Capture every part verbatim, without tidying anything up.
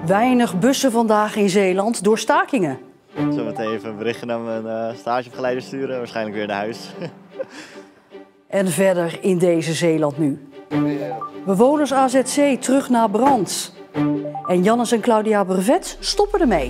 Weinig bussen vandaag in Zeeland door stakingen. Zometeen even een berichtje naar mijn uh, stagebegeleider sturen, waarschijnlijk weer naar huis. En verder in deze Zeeland nu. Bewoners A Z C terug naar brand. En Jannes en Claudia Brevet stoppen ermee.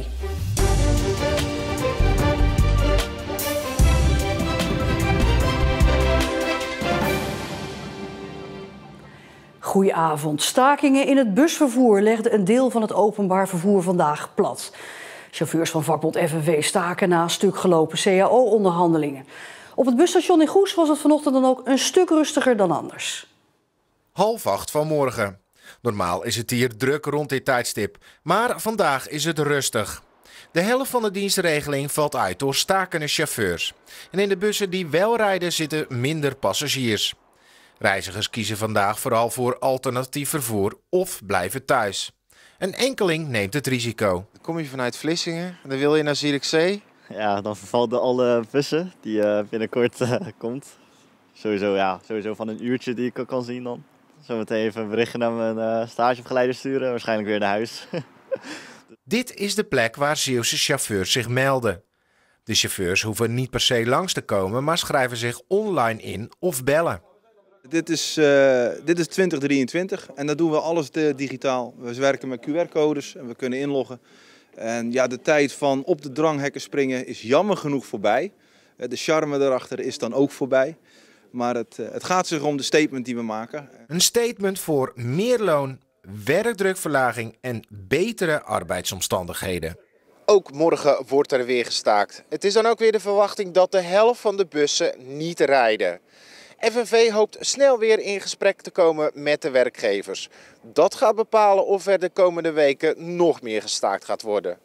Goedenavond. Stakingen in het busvervoer legden een deel van het openbaar vervoer vandaag plat. Chauffeurs van vakbond F N V staken na stuk gelopen C A O-onderhandelingen. Op het busstation in Goes was het vanochtend dan ook een stuk rustiger dan anders. Half acht vanmorgen. Normaal is het hier druk rond dit tijdstip, maar vandaag is het rustig. De helft van de dienstregeling valt uit door stakende chauffeurs. En in de bussen die wel rijden zitten minder passagiers. Reizigers kiezen vandaag vooral voor alternatief vervoer of blijven thuis. Een enkeling neemt het risico. Dan kom je vanuit Vlissingen en dan wil je naar Zierikzee. Ja, dan vervallen alle bussen die uh, binnenkort uh, komt. Sowieso, ja, sowieso van een uurtje die ik kan zien dan. Zometeen even een berichtje naar mijn uh, stagebegeleider sturen, waarschijnlijk weer naar huis. Dit is de plek waar Zeeuwse chauffeurs zich melden. De chauffeurs hoeven niet per se langs te komen, maar schrijven zich online in of bellen. Dit is, uh, dit is twintig drieëntwintig en dat doen we alles digitaal. We werken met Q R-codes en we kunnen inloggen. En ja, de tijd van op de dranghekken springen is jammer genoeg voorbij. De charme daarachter is dan ook voorbij. Maar het, het gaat zich om de statement die we maken. Een statement voor meer loon, werkdrukverlaging en betere arbeidsomstandigheden. Ook morgen wordt er weer gestaakt. Het is dan ook weer de verwachting dat de helft van de bussen niet rijden. F N V hoopt snel weer in gesprek te komen met de werkgevers. Dat gaat bepalen of er de komende weken nog meer gestaakt gaat worden.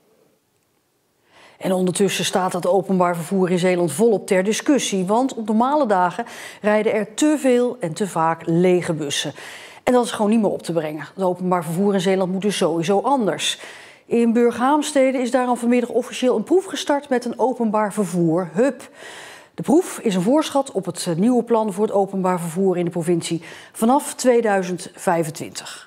En ondertussen staat het openbaar vervoer in Zeeland volop ter discussie. Want op normale dagen rijden er te veel en te vaak lege bussen. En dat is gewoon niet meer op te brengen. Het openbaar vervoer in Zeeland moet dus sowieso anders. In Burghaamstede is daarom vanmiddag officieel een proef gestart met een openbaar vervoer hub. De proef is een voorschot op het nieuwe plan voor het openbaar vervoer in de provincie vanaf tweeduizend vijfentwintig.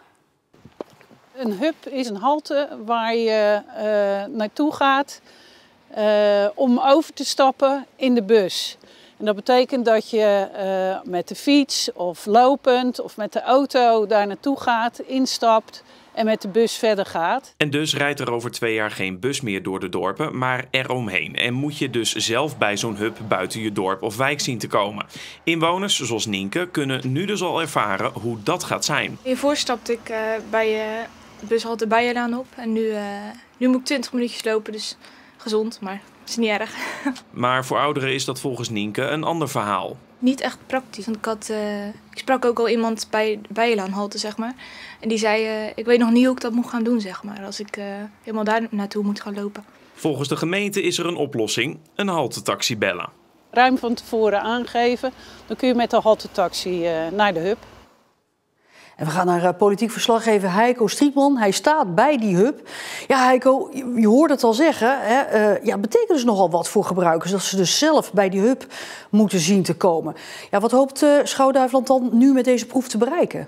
Een hub is een halte waar je uh, naartoe gaat uh, om over te stappen in de bus. En dat betekent dat je uh, met de fiets of lopend of met de auto daar naartoe gaat, instapt en met de bus verder gaat. En dus rijdt er over twee jaar geen bus meer door de dorpen, maar eromheen. En moet je dus zelf bij zo'n hub buiten je dorp of wijk zien te komen. Inwoners, zoals Nienke, kunnen nu dus al ervaren hoe dat gaat zijn. Hiervoor stapte ik uh, bij uh, de bushalte Bijenlaan op. En nu, uh, nu moet ik twintig minuutjes lopen, dus gezond, maar het is niet erg. Maar voor ouderen is dat volgens Nienke een ander verhaal. Niet echt praktisch, want ik, had, uh, ik sprak ook al iemand bij de Bijenlaanhalte, zeg maar. En die zei, uh, ik weet nog niet hoe ik dat moet gaan doen, zeg maar, als ik uh, helemaal daar naartoe moet gaan lopen. Volgens de gemeente is er een oplossing, een haltetaxi bellen. Ruim van tevoren aangeven, dan kun je met de haltetaxi uh, naar de hub. En we gaan naar uh, politiek verslaggever Heiko Strietman. Hij staat bij die hub. Ja, Heiko, je, je hoort het al zeggen. Hè? Uh, ja, betekent dus nogal wat voor gebruikers dat ze dus zelf bij die hub moeten zien te komen. Ja, wat hoopt uh, Schouw-Duiveland dan nu met deze proef te bereiken?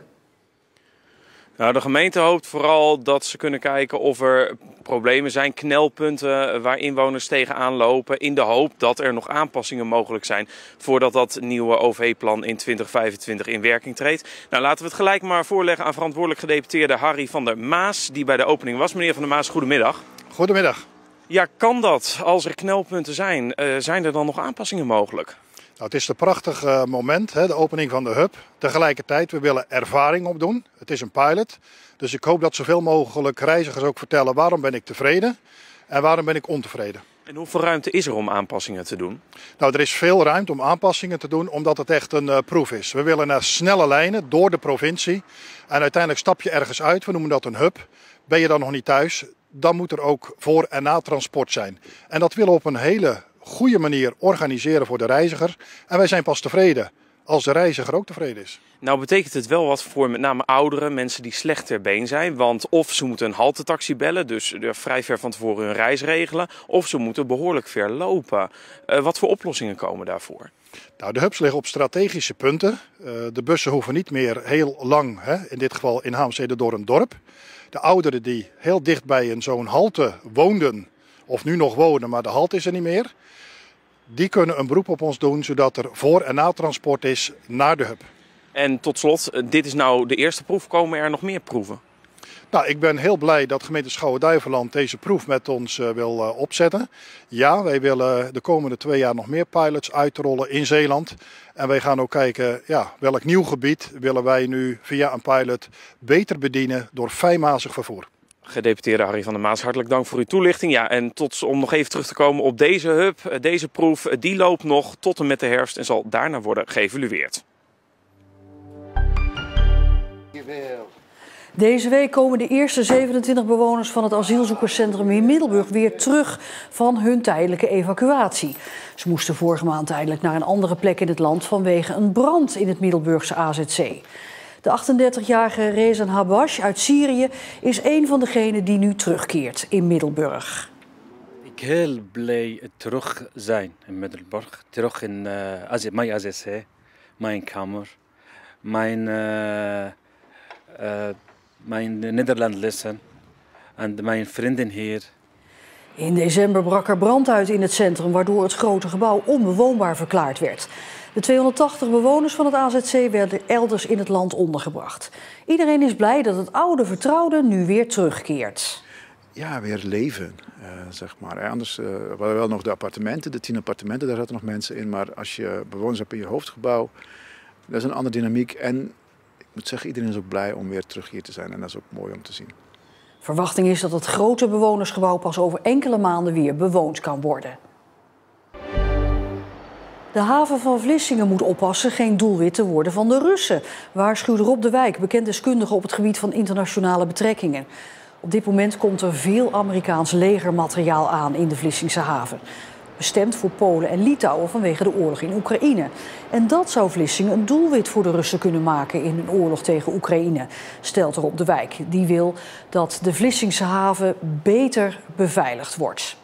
Nou, de gemeente hoopt vooral dat ze kunnen kijken of er problemen zijn, knelpunten waar inwoners tegenaan lopen, in de hoop dat er nog aanpassingen mogelijk zijn voordat dat nieuwe O V-plan in twintig vijfentwintig in werking treedt. Nou, laten we het gelijk maar voorleggen aan verantwoordelijk gedeputeerde Harry van der Maas, die bij de opening was. Meneer van der Maas, goedemiddag. Goedemiddag. Ja, kan dat? Als er knelpunten zijn, uh, zijn er dan nog aanpassingen mogelijk? Nou, het is een prachtig uh, moment, hè, de opening van de hub. Tegelijkertijd, we willen ervaring opdoen. Het is een pilot. Dus ik hoop dat zoveel mogelijk reizigers ook vertellen waarom ben ik tevreden en waarom ben ik ontevreden. En hoeveel ruimte is er om aanpassingen te doen? Nou, er is veel ruimte om aanpassingen te doen, omdat het echt een uh, proef is. We willen naar snelle lijnen door de provincie. En uiteindelijk stap je ergens uit, we noemen dat een hub. Ben je dan nog niet thuis, dan moet er ook voor en na transport zijn. En dat willen we op een hele goede manier organiseren voor de reiziger. En wij zijn pas tevreden als de reiziger ook tevreden is. Nou betekent het wel wat voor met name ouderen, mensen die slecht ter been zijn. Want of ze moeten een haltetaxi bellen, dus vrij ver van tevoren hun reis regelen. Of ze moeten behoorlijk ver lopen. Uh, wat voor oplossingen komen daarvoor? Nou, de hubs liggen op strategische punten. Uh, de bussen hoeven niet meer heel lang, hè, in dit geval in Haamstede door een dorp. De ouderen die heel dicht bij een zo'n halte woonden, of nu nog wonen, maar de halte is er niet meer. Die kunnen een beroep op ons doen, zodat er voor- en natransport is naar de hub. En tot slot, dit is nou de eerste proef. Komen er nog meer proeven? Nou, ik ben heel blij dat gemeente Schouwen-Duiveland deze proef met ons uh, wil uh, opzetten. Ja, wij willen de komende twee jaar nog meer pilots uitrollen in Zeeland. En wij gaan ook kijken, ja, welk nieuw gebied willen wij nu via een pilot beter bedienen door fijnmazig vervoer. Gedeputeerde Harry van der Maas, hartelijk dank voor uw toelichting. Ja, en tot, om nog even terug te komen op deze hub, deze proef, die loopt nog tot en met de herfst en zal daarna worden geëvalueerd. Deze week komen de eerste zevenentwintig bewoners van het asielzoekerscentrum in Middelburg weer terug van hun tijdelijke evacuatie. Ze moesten vorige maand tijdelijk naar een andere plek in het land vanwege een brand in het Middelburgse A Z C. De achtendertigjarige Rezan Habash uit Syrië is een van degenen die nu terugkeert in Middelburg. Ik ben heel blij terug zijn in Middelburg, terug in uh, mijn A Z C, mijn kamer, mijn, uh, uh, mijn Nederlandlessen en mijn vrienden hier. In december brak er brand uit in het centrum, waardoor het grote gebouw onbewoonbaar verklaard werd. De tweehonderdtachtig bewoners van het A Z C werden elders in het land ondergebracht. Iedereen is blij dat het oude vertrouwde nu weer terugkeert. Ja, weer leven, uh, zeg maar. Anders uh, we hadden wel nog de appartementen, de tien appartementen, daar zaten nog mensen in. Maar als je bewoners hebt in je hoofdgebouw, dat is een andere dynamiek. En ik moet zeggen, iedereen is ook blij om weer terug hier te zijn. En dat is ook mooi om te zien. Verwachting is dat het grote bewonersgebouw pas over enkele maanden weer bewoond kan worden. De haven van Vlissingen moet oppassen geen doelwit te worden van de Russen, waarschuwt Rob de Wijk, bekend deskundige op het gebied van internationale betrekkingen. Op dit moment komt er veel Amerikaans legermateriaal aan in de Vlissingse haven. Bestemd voor Polen en Litouwen vanwege de oorlog in Oekraïne. En dat zou Vlissingen een doelwit voor de Russen kunnen maken in hun oorlog tegen Oekraïne, stelt Rob de Wijk. Die wil dat de Vlissingse haven beter beveiligd wordt.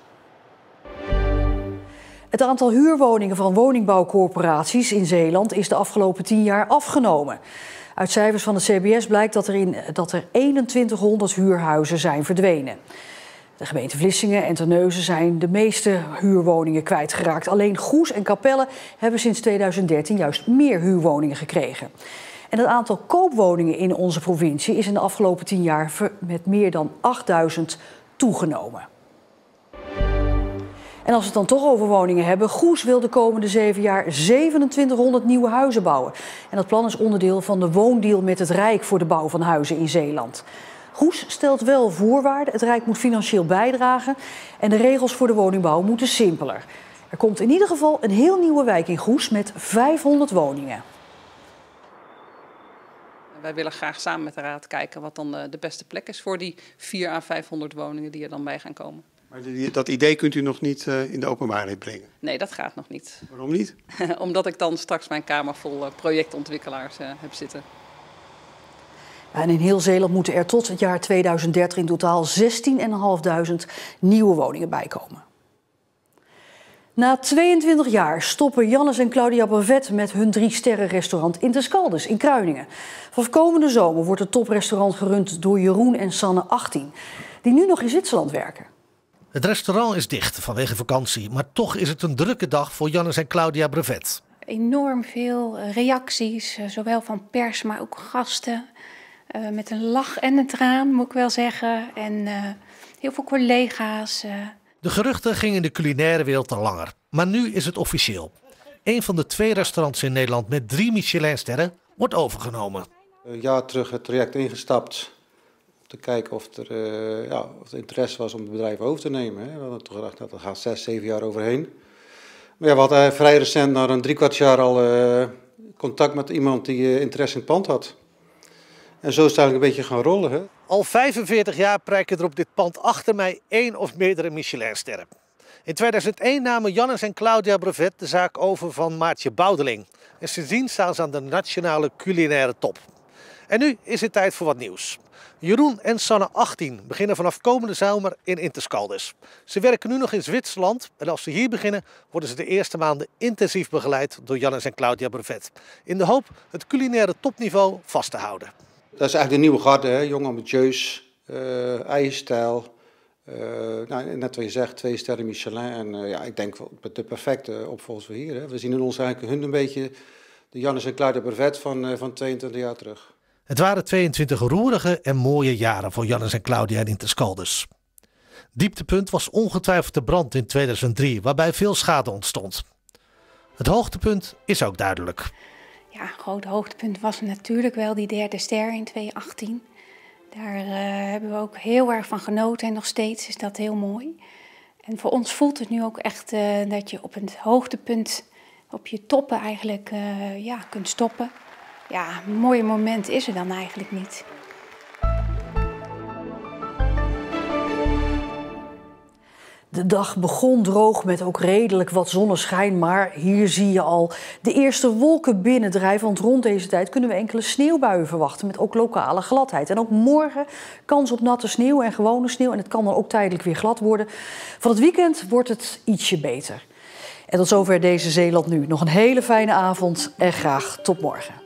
Het aantal huurwoningen van woningbouwcorporaties in Zeeland is de afgelopen tien jaar afgenomen. Uit cijfers van het C B S blijkt dat er, in, dat er eenentwintighonderd huurhuizen zijn verdwenen. De gemeente Vlissingen en Terneuzen zijn de meeste huurwoningen kwijtgeraakt. Alleen Goes en Capelle hebben sinds tweeduizend dertien juist meer huurwoningen gekregen. En het aantal koopwoningen in onze provincie is in de afgelopen tien jaar met meer dan achtduizend toegenomen. En als we het dan toch over woningen hebben, Goes wil de komende zeven jaar zevenentwintighonderd nieuwe huizen bouwen. En dat plan is onderdeel van de woondeal met het Rijk voor de bouw van huizen in Zeeland. Goes stelt wel voorwaarden. Het Rijk moet financieel bijdragen en de regels voor de woningbouw moeten simpeler. Er komt in ieder geval een heel nieuwe wijk in Goes met vijfhonderd woningen. Wij willen graag samen met de Raad kijken wat dan de beste plek is voor die vierhonderd à vijfhonderd woningen die er dan bij gaan komen. Maar dat idee kunt u nog niet in de openbaarheid brengen? Nee, dat gaat nog niet. Waarom niet? Omdat ik dan straks mijn kamer vol projectontwikkelaars heb zitten. En in heel Zeeland moeten er tot het jaar tweeduizend dertig in totaal zestienduizend vijfhonderd nieuwe woningen bijkomen. Na tweeëntwintig jaar stoppen Jannes en Claudia Brevet met hun drie-sterren-restaurant Interscaldes in Kruiningen. Vanaf komende zomer wordt het toprestaurant gerund door Jeroen en Sanne achttien, die nu nog in Zwitserland werken. Het restaurant is dicht vanwege vakantie, maar toch is het een drukke dag voor Jannes en Claudia Brevet. Enorm veel reacties, zowel van pers, maar ook gasten. Uh, met een lach en een traan, moet ik wel zeggen. En uh, heel veel collega's. Uh. De geruchten gingen in de culinaire wereld al langer. Maar nu is het officieel. Een van de twee restaurants in Nederland met drie Michelinsterren wordt overgenomen. Een jaar terug het traject ingestapt. Om te kijken of er, uh, ja, of er interesse was om het bedrijf over te nemen. Hè. We hadden toch gedacht dat er gaat zes, zeven jaar overheen. Maar ja, we hadden vrij recent, na een driekwart jaar al uh, contact met iemand die uh, interesse in het pand had. En zo is het eigenlijk een beetje gaan rollen. Hè? Al vijfenveertig jaar prijken er op dit pand achter mij één of meerdere Michelinsterren. In tweeduizend één namen Jannes en Claudia Brevet de zaak over van Maartje Boudeling. En sindsdien staan ze aan de nationale culinaire top. En nu is het tijd voor wat nieuws. Jeroen en Sanne achttien beginnen vanaf komende zomer in Interscaldes. Ze werken nu nog in Zwitserland en als ze hier beginnen worden ze de eerste maanden intensief begeleid door Jannes en Claudia Brevet. In de hoop het culinaire topniveau vast te houden. Dat is eigenlijk de nieuwe garde, hè? Jong, ambitieus, uh, eigen stijl. Uh, nou, net wat je zegt, twee sterren Michelin. En uh, ja, ik denk de perfecte opvolgers voor hier. Hè? We zien in ons eigenlijk hun een beetje de Jannes en Claudia Brevet van, uh, van tweeëntwintig jaar terug. Het waren tweeëntwintig roerige en mooie jaren voor Jannes en Claudia in Interscaldes. Dieptepunt was ongetwijfeld de brand in tweeduizend drie, waarbij veel schade ontstond. Het hoogtepunt is ook duidelijk. Ja, een groot hoogtepunt was natuurlijk wel die derde ster in tweeduizend achttien. Daar uh, hebben we ook heel erg van genoten en nog steeds is dat heel mooi. En voor ons voelt het nu ook echt uh, dat je op het hoogtepunt, op je toppen eigenlijk uh, ja, kunt stoppen. Ja, een mooi moment is er dan eigenlijk niet. De dag begon droog met ook redelijk wat zonneschijn, maar hier zie je al de eerste wolken binnendrijven. Want rond deze tijd kunnen we enkele sneeuwbuien verwachten met ook lokale gladheid. En ook morgen kans op natte sneeuw en gewone sneeuw. En het kan dan ook tijdelijk weer glad worden. Van het weekend wordt het ietsje beter. En tot zover deze Zeeland Nu. Nog een hele fijne avond en graag tot morgen.